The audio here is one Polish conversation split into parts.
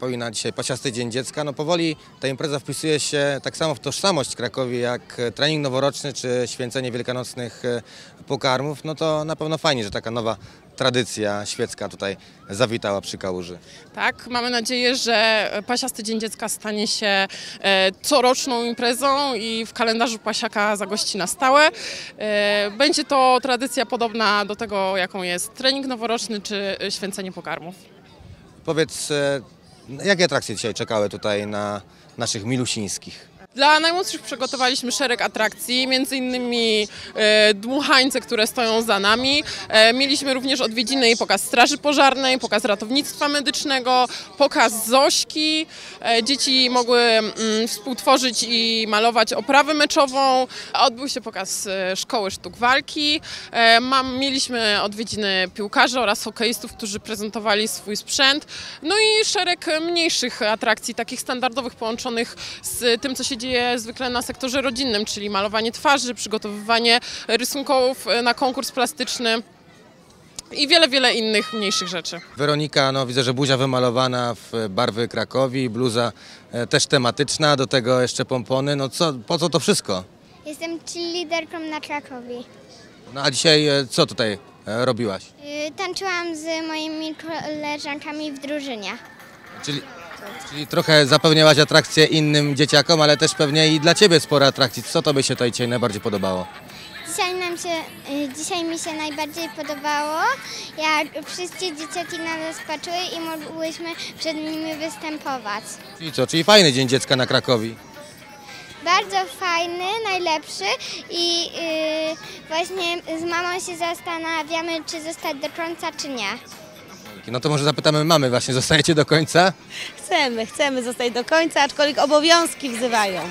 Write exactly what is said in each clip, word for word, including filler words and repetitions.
przypomina dzisiaj Pasiasty Dzień Dziecka. No powoli ta impreza wpisuje się tak samo w tożsamość Krakowi jak trening noworoczny czy święcenie wielkanocnych pokarmów. No to na pewno fajnie, że taka nowa tradycja świecka tutaj zawitała przy Kałuży. Tak, mamy nadzieję, że Pasiasty Dzień Dziecka stanie się coroczną imprezą i w kalendarzu Pasiaka zagości na stałe. Będzie to tradycja podobna do tego, jaką jest trening noworoczny czy święcenie pokarmów. Powiedz, jakie atrakcje dzisiaj czekały tutaj na naszych milusińskich? Dla najmłodszych przygotowaliśmy szereg atrakcji, między innymi e, dmuchańce, które stoją za nami. E, mieliśmy również odwiedziny i pokaz straży pożarnej, pokaz ratownictwa medycznego, pokaz Zośki. E, dzieci mogły mm, współtworzyć i malować oprawę meczową. Odbył się pokaz e, szkoły sztuk walki. E, mam, mieliśmy odwiedziny piłkarzy oraz hokeistów, którzy prezentowali swój sprzęt. No i szereg mniejszych atrakcji, takich standardowych, połączonych z tym, co się dzieje zwykle na sektorze rodzinnym, czyli malowanie twarzy, przygotowywanie rysunków na konkurs plastyczny i wiele, wiele innych mniejszych rzeczy. Weronika, no widzę, że buzia wymalowana w barwy Krakowi, bluza też tematyczna, do tego jeszcze pompony. No co, po co to wszystko? Jestem liderką na Krakowi. No a dzisiaj co tutaj robiłaś? Yy, tańczyłam z moimi koleżankami w drużynie. Czyli... Czyli trochę zapewniałaś atrakcję innym dzieciakom, ale też pewnie i dla Ciebie sporo atrakcji. Co Tobie się tutaj dzisiaj najbardziej podobało? Dzisiaj, nam się, dzisiaj mi się najbardziej podobało, jak wszystkie dzieciaki na nas patrzyły i mogłyśmy przed nimi występować. Czyli co? Czyli fajny Dzień Dziecka na Krakowi. Bardzo fajny, najlepszy i yy, właśnie z mamą się zastanawiamy, czy zostać do końca, czy nie. No to może zapytamy mamy właśnie, zostajecie do końca? Chcemy, chcemy zostać do końca, aczkolwiek obowiązki wzywają.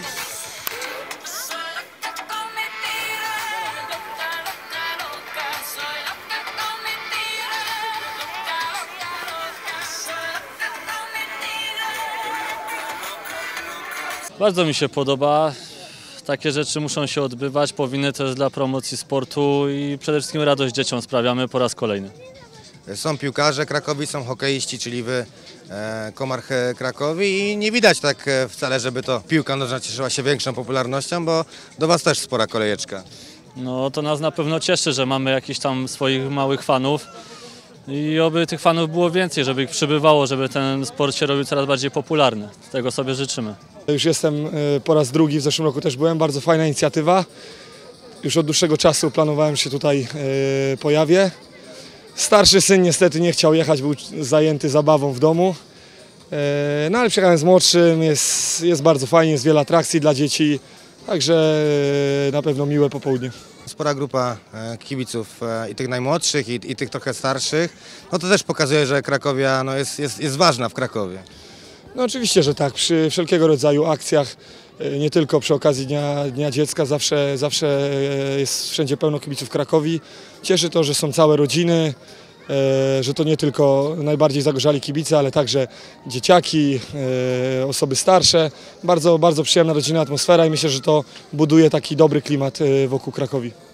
Bardzo mi się podoba. Takie rzeczy muszą się odbywać, powinny też dla promocji sportu i przede wszystkim radość dzieciom sprawiamy po raz kolejny. Są piłkarze Krakowi, są hokeiści, czyli wy, e, Komarch Krakowi i nie widać tak wcale, żeby to piłka nożna cieszyła się większą popularnością, bo do Was też spora kolejeczka. No to nas na pewno cieszy, że mamy jakichś tam swoich małych fanów i oby tych fanów było więcej, żeby ich przybywało, żeby ten sport się robił coraz bardziej popularny. Tego sobie życzymy. Już jestem po raz drugi, w zeszłym roku też byłem, bardzo fajna inicjatywa. Już od dłuższego czasu planowałem, że się tutaj e, pojawię. Starszy syn niestety nie chciał jechać, był zajęty zabawą w domu, no ale przyjechałem z młodszym, jest, jest bardzo fajnie, jest wiele atrakcji dla dzieci, także na pewno miłe popołudnie. Spora grupa kibiców i tych najmłodszych i, i tych trochę starszych, no to też pokazuje, że Krakowia no jest, jest, jest ważna w Krakowie. No oczywiście, że tak, przy wszelkiego rodzaju akcjach, nie tylko przy okazji Dnia, Dnia Dziecka, zawsze, zawsze jest wszędzie pełno kibiców Krakowi. Cieszy to, że są całe rodziny, że to nie tylko najbardziej zagorzali kibice, ale także dzieciaki, osoby starsze. Bardzo, bardzo przyjemna rodzinna atmosfera i myślę, że to buduje taki dobry klimat wokół Krakowi.